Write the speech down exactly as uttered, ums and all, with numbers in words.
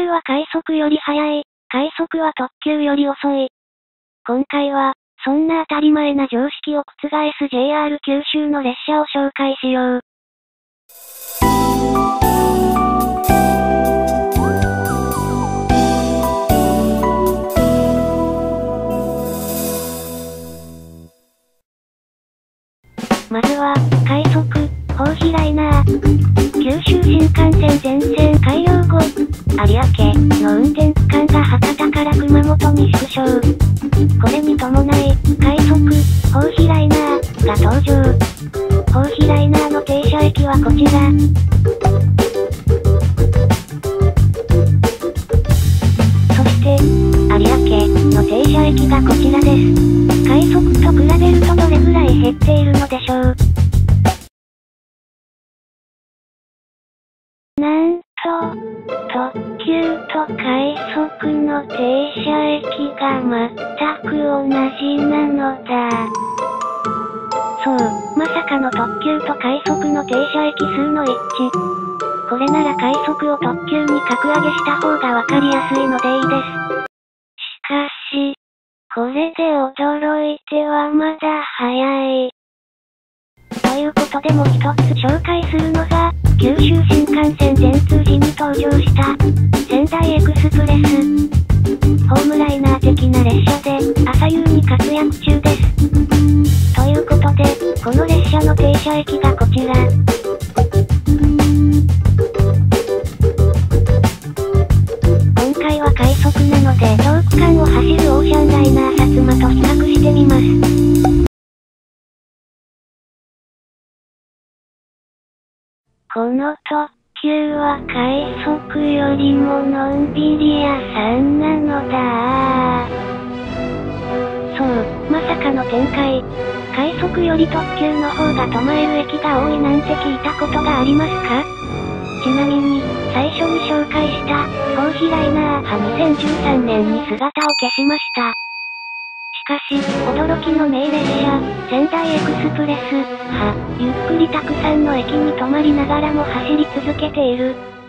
急は快速より速い、快速は特急より遅い。今回は、そんな当たり前な常識を覆す ジェイアール 九州の列車を紹介しよう。まずは、快速、豊肥ライナー。九州新幹線全線開業後、有明の運転区間が博多から熊本に縮小。これに伴い、快速、豊肥ライナーが登場。豊肥ライナーの停車駅はこちら。そして、有明の停車駅がこちらです。快速と比べるとどれぐらい減っているのでしょう。なんと、特急と快速の停車駅が全く同じなのだ。そう、まさかの特急と快速の停車駅数の一致。これなら快速を特急に格上げした方がわかりやすいのでいいです。しかし、これで驚いてはまだ早い。ということでもう一つ紹介するのが、九州新幹線全通時に登場した、仙台エクスプレス。ホームライナー的な列車で、朝夕に活躍中です。ということで、この列車の停車駅がこちら。今回は快速なので、同区間を走るオーシャンライナー薩摩と比較してみます。この特急は快速よりものんびり屋さんなのだ。そう、まさかの展開。快速より特急の方が止まれる駅が多いなんて聞いたことがありますか？ちなみに、最初に紹介した、豊肥ライナーはにせんじゅうさんねんに姿を消しました。しかし、驚きの名列車、仙台エクスプレスは、ゆっくりたくさんの駅に止まりながらも走り続けている。